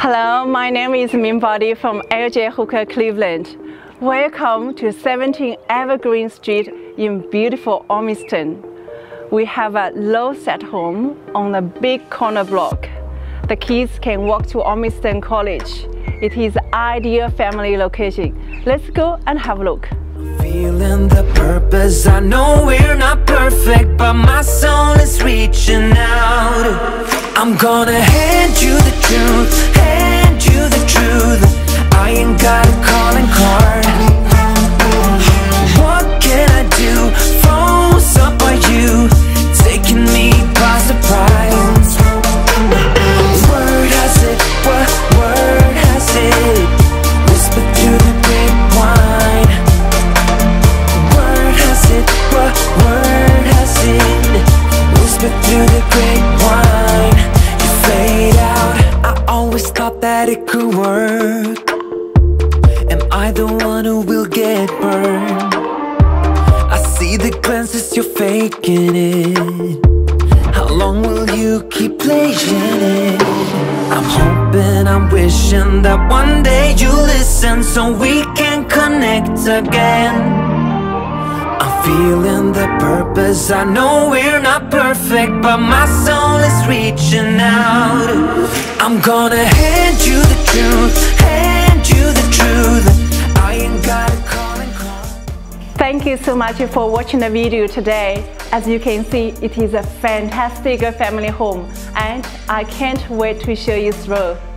Hello, my name is Min Body from LJ Hooker, Cleveland. Welcome to 17 Evergreen Street in beautiful Ormiston. We have a low-set home on a big corner block. The kids can walk to Ormiston College. It is an ideal family location. Let's go and have a look. Feeling the purpose, I know we're not perfect, but my soul is reaching out. I'm gonna hand you the truth, hand you the truth. I ain't got a calling card. What can I do? Phone's up by you, taking me by surprise. Word has it, what word has it? Whisper through the grapevine. Word has it, what word has it? Whisper through the grapevine. You fade out. I always thought that it could work. Am I the one who will get burned? I see the glances, you're faking it. How long will you keep playing it? I'm hoping, I'm wishing that one day you listen so we can connect again. I'm feeling the purpose, I know we're not perfect, but my soul is reaching out. I'm gonna hand you the truth, hand you the truth. I ain't got a calling card. Thank you so much for watching the video today. As you can see, it is a fantastic family home, and I can't wait to show you through.